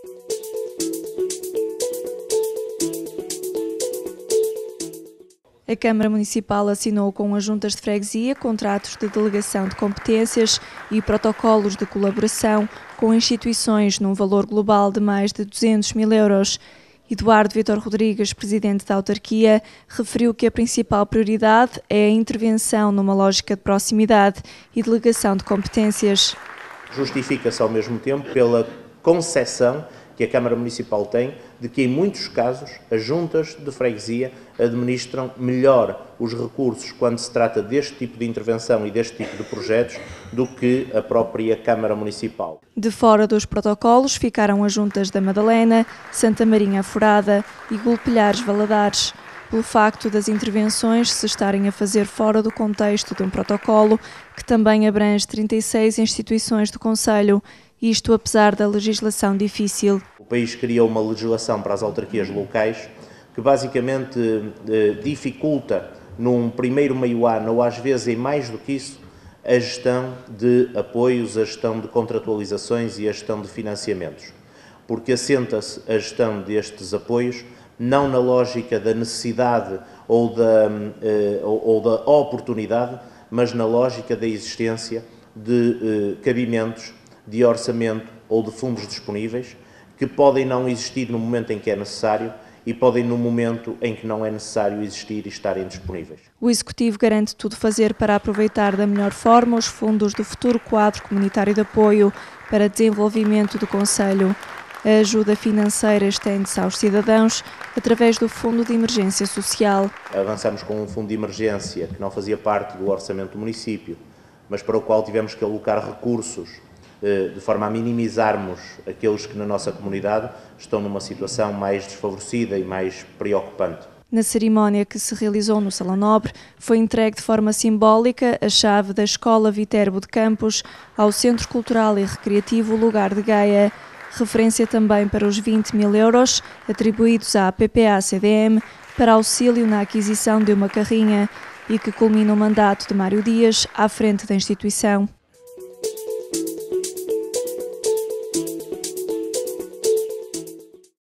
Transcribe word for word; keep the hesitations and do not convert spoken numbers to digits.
A Câmara Municipal assinou com as juntas de freguesia contratos de delegação de competências e protocolos de colaboração com instituições num valor global de mais de duzentos mil euros. Eduardo Vítor Rodrigues, presidente da autarquia, referiu que a principal prioridade é a intervenção numa lógica de proximidade e delegação de competências. Justifica-se ao mesmo tempo pela concepção que a Câmara Municipal tem de que, em muitos casos, as juntas de freguesia administram melhor os recursos quando se trata deste tipo de intervenção e deste tipo de projetos do que a própria Câmara Municipal. De fora dos protocolos ficaram as juntas da Madalena, Santa Marinha Aforada e Golpilhares Valadares, pelo facto das intervenções se estarem a fazer fora do contexto de um protocolo que também abrange trinta e seis instituições do concelho, isto apesar da legislação difícil. O país criou uma legislação para as autarquias locais que basicamente eh, dificulta num primeiro meio ano, ou às vezes em mais do que isso, a gestão de apoios, a gestão de contratualizações e a gestão de financiamentos. Porque assenta-se a gestão destes apoios não na lógica da necessidade ou da, eh, ou, ou da oportunidade, mas na lógica da existência de eh, cabimentos, de orçamento ou de fundos disponíveis que podem não existir no momento em que é necessário e podem no momento em que não é necessário existir e estarem disponíveis. O Executivo garante tudo fazer para aproveitar da melhor forma os fundos do futuro quadro comunitário de apoio para desenvolvimento do concelho. A ajuda financeira estende-se aos cidadãos através do Fundo de Emergência Social. Avançamos com um fundo de emergência que não fazia parte do orçamento do município, mas para o qual tivemos que alocar recursos de forma a minimizarmos aqueles que na nossa comunidade estão numa situação mais desfavorecida e mais preocupante. Na cerimónia que se realizou no Salão Nobre, foi entregue de forma simbólica a chave da Escola Viterbo de Campos ao Centro Cultural e Recreativo Lugar de Gaia, referência também para os vinte mil euros atribuídos à P P A C D M para auxílio na aquisição de uma carrinha e que culmina o mandato de Mário Dias à frente da instituição.